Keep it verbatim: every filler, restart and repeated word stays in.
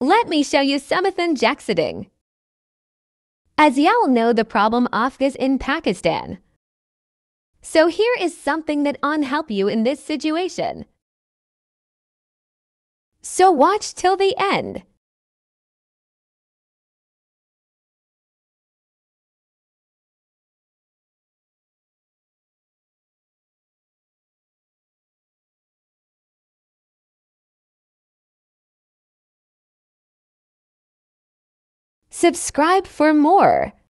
Let me show you Samathan Jackseding. As y'all know, the problem is in Pakistan. So here is something that on help you in this situation. So watch till the end. Subscribe for more.